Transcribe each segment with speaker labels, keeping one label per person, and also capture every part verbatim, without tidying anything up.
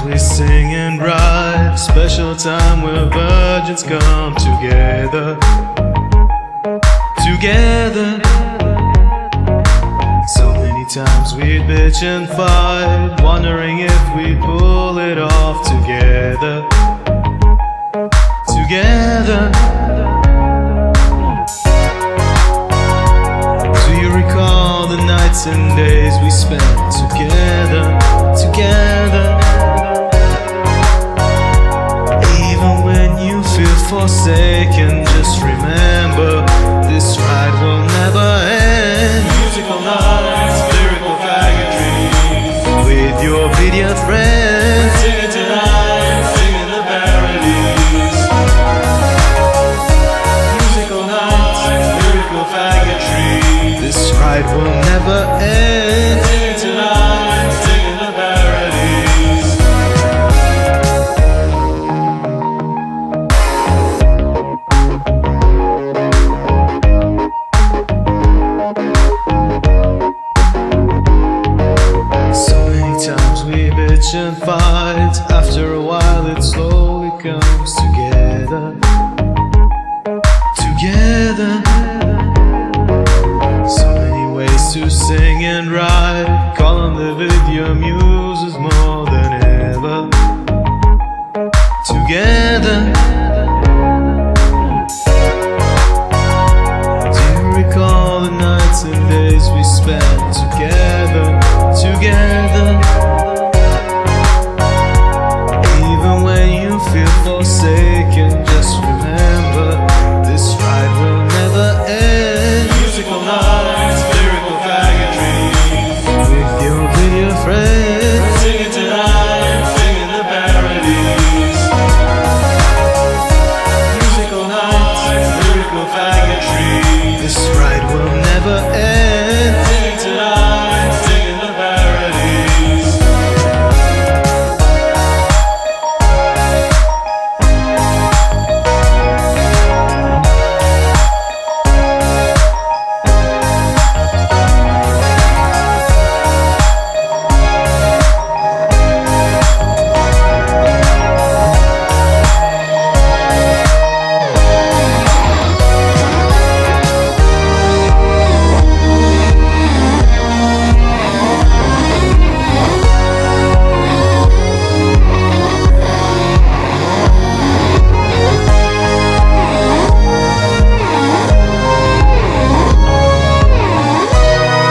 Speaker 1: times we sing and ride, special time where virgins come together, together. So many times we bitch and fight, wondering if we pull it off together, together. Do you recall the nights and days we spent together, together? Even when you feel forsaken, just remember this ride will never end. Musical nights, lyrical faggotry, with your Vidya friends. Singing tonight, singing the parodies. Musical nights, lyrical faggotry, this ride will never end. Singing tonight, singing the parodies. So many times we bitch and fight, after a while it slowly comes together, together. So many ways to sing and write, call on the Vidya Muses more than ever, together. Do you recall the nights and days we spent together, together? Even when you feel forsaken, just remember this ride will never end. Musical nights, lyrical faggotry, with your Vidya friends. Singing tonight, singing the parodies. Musical nights, lyrical faggotry, this ride will never end. Singing tonight, singing the parodies.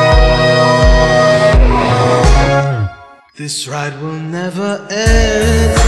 Speaker 1: This ride will never end.